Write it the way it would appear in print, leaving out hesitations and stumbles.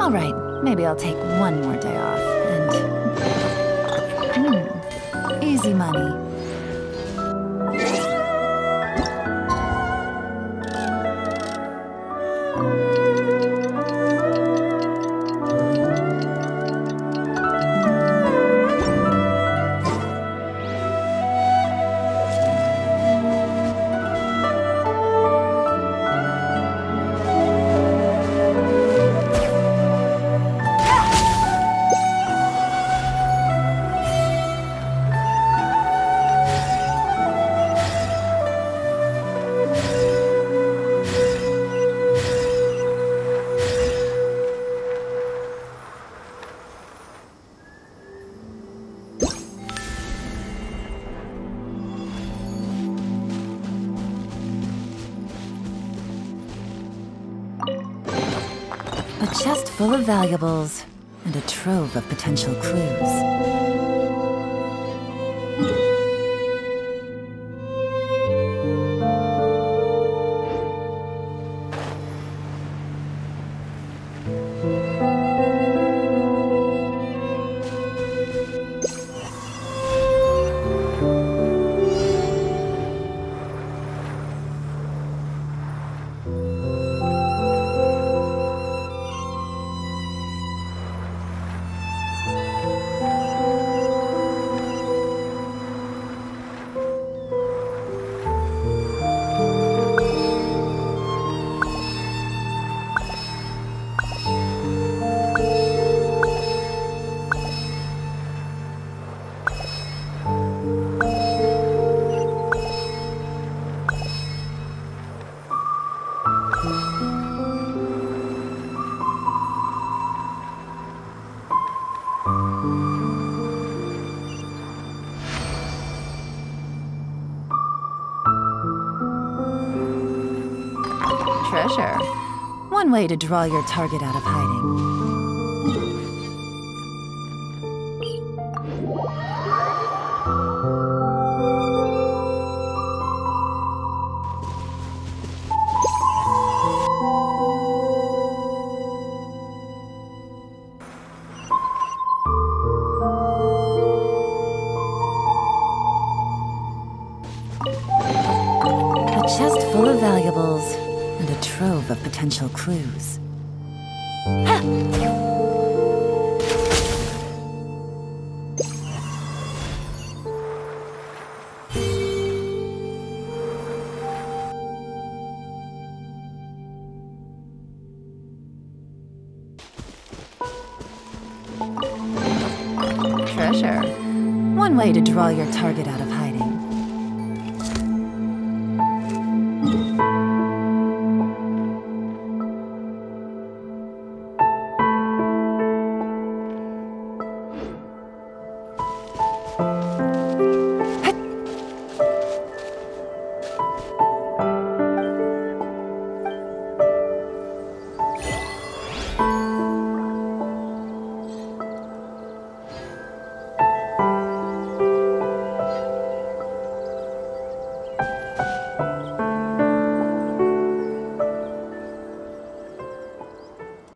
All right, maybe I'll take one more day off and... easy money. A chest full of valuables, and a trove of potential clues. Treasure. One way to draw your target out of hiding. A chest full of valuables. And a trove of potential clues. Ha! Treasure. One way to draw your target out of hiding.